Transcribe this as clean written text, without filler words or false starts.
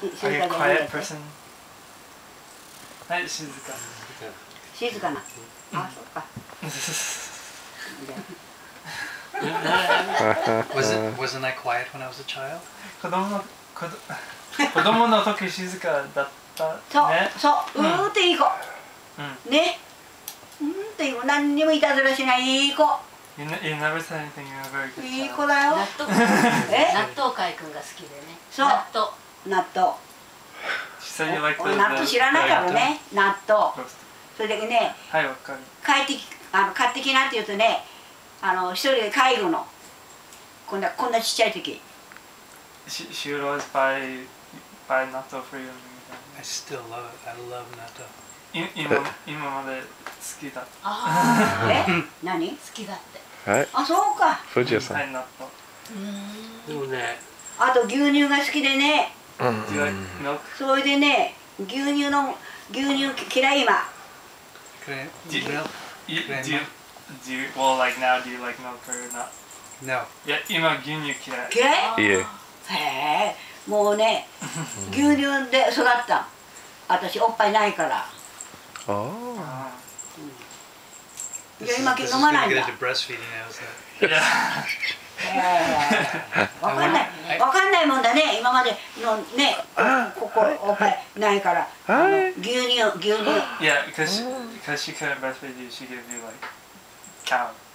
静かじゃないやつ。 はい、静か。 静かな。あ、そっか。 Wasn't I quiet when I was a child? 子供の時静かだったね。 そう、っていい子。ね。っていい子、何にもいたずらしないいい子。 You never said anything, you're a very good child. いい子だよ。 納豆海君が好きでね。 そう。納豆。俺納豆知らないからね。納豆。それだけね。 はい、わかる。 買ってきなって言うとね、一人で買いるの。こんなちっちゃい時。 She would always buy natto for you. I still love it. I love natto. 今まで好きだ。 何？ 好きだって。 はい。 あ、そうか。 藤谷さん。 はい、納豆。 でもね。 あと牛乳が好きでね。それでね、牛乳嫌い今。 Well, like now, do you like milk or not? No. いや、今牛乳嫌い。 嫌い？ いえ。 へえ、もうね、牛乳で育った。私おっぱいないから。 ああ。 じゃあ今飲まないんだ。わかんないもんだね。今までのね、ここおっぱいないから。牛乳。 Yeah, because she couldn't breastfeed you, she gave you like cow.